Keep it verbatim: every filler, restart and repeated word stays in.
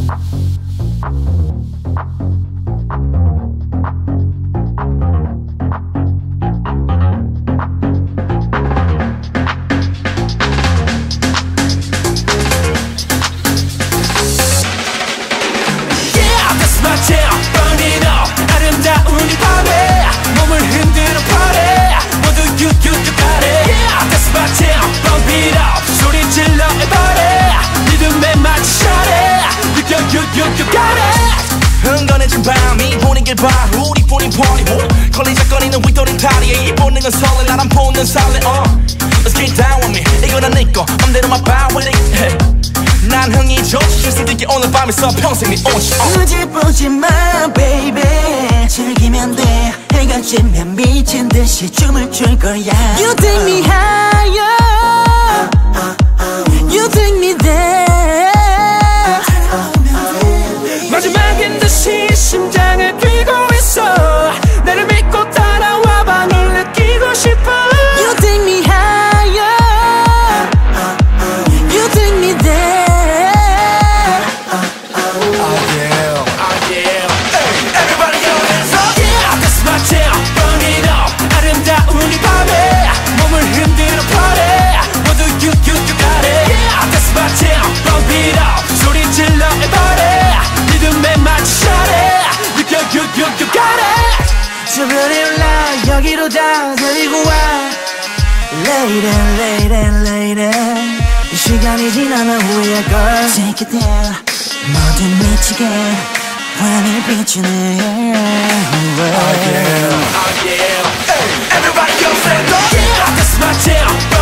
흥건해진 밤이 분위기를 봐 우리뿐인 party 걸리적거리는 윗도리 다리에 이 본능은 설레 나란 보는 설레 uh. Let's get down with me 이거는 네거 맘대로만 봐 with it 난 흥이 좋지 실수들게 오늘 밤에서 평생 네 온시 굳이 보지 마 baby 즐기면 돼 해가 지면 미친 듯이 춤을 출 거야 You take me higher You take me there 마지막인 듯이 심장을 뛰고 있어 나를 믿고 따라와봐 널 느끼고 싶어 You take me higher You take me there Oh yeah, oh yeah hey, everybody go hands up Yeah, that's my jam Burn it up 아름다운 이 밤에 몸을 흔들어 party 모두 you, you, you got it Yeah, that's my jam Bump it up 소리 질러 everybody 리듬에 맞춰 shut it You, you, you, you got it 저 별이 올라 여기로 다 데리고 와 Lady, lady, lady 이 시간이 지나면 후회할 걸 Take it there 모두 미치게 환히 비추네 Oh yeah, oh yeah Hey, everybody go stand up Yeah, that's my jam